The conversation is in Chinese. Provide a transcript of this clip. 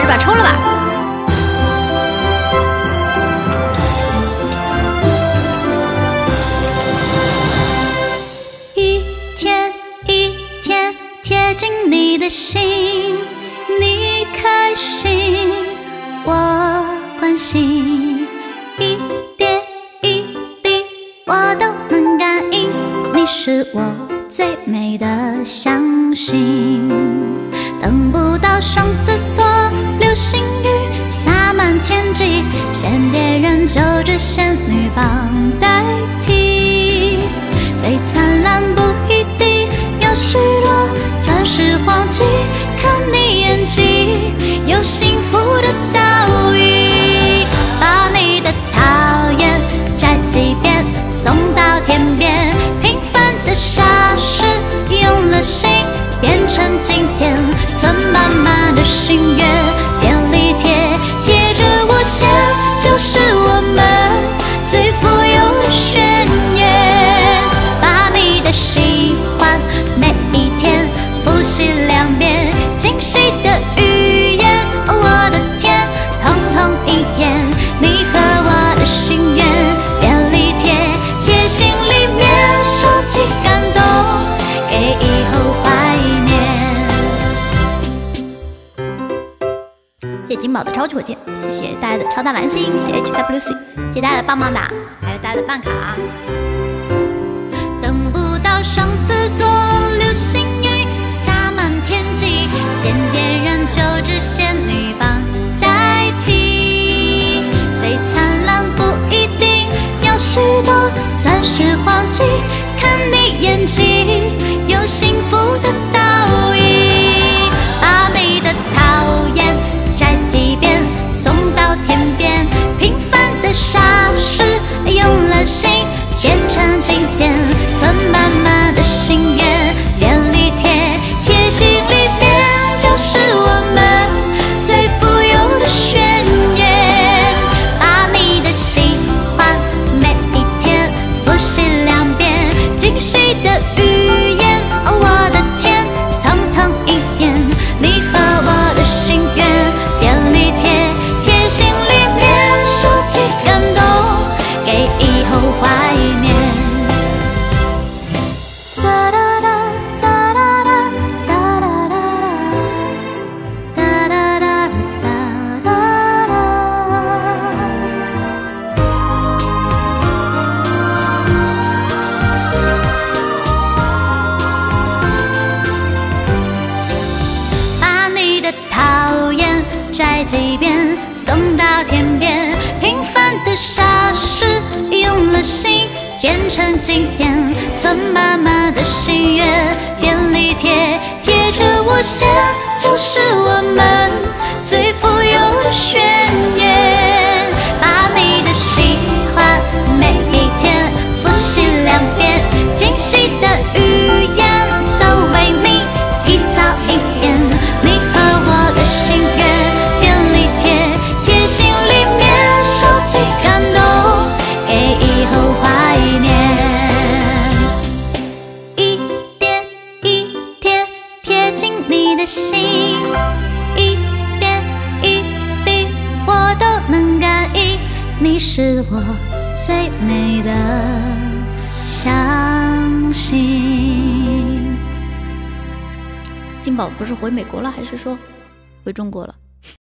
吧，抽了吧。 一天一天贴近你的心，你开心，我关心，一点一滴我都能感应，你是我最美的相信。等不到双子座流星雨洒满天际，先别人就着仙女棒代替。最灿烂不一定要许多钻石黄金，看你演技有幸福的倒影，把你的讨厌摘几遍送到天边，平凡的傻事用了心变成经典，存满满的心愿，便利贴贴着我线，就是我们最富有的宣言。把你的喜欢每一天复习2遍，惊喜的语言，我的天，通通应验。你和我的心愿，便利贴贴心里面，收集感动，给以后怀念。 谢谢金宝的超火箭，谢谢大家的超大蓝星，谢谢 HWC， 谢谢大家的棒棒哒，还有大家的办卡。 等不到双子座流星雨洒满天际，先别人就着仙女棒代替。最灿烂不一定要许多钻石黄金，看你演技有幸福的倒影，把你的讨厌摘几遍送到天边，平凡的傻事用了心变成经典，存满满的心愿，便利贴贴心里面，就是我们最富有的宣言。把你的喜欢每一天复习2遍，惊喜的语言，我的天，通通应验。你和我的心愿，便利贴贴心里面，收集感动，给以后怀念。哒哒哒哒哒哒哒哒哒哒哒哒哒哒。把你的讨厌摘几遍送到天边，平凡的傻事用了心变成经典，存满满的心愿，便利贴贴着我线，就是我们最富有的宣言。把你的喜欢每一天复习2遍，惊喜的语言都为你提早应验。你和我的心愿，便利贴贴心里面，收集感动，给以后怀念。一点一点贴近你的心，一点一滴我都能感应，你是我最美的相信。 金宝不是回美国了，还是说回中国了？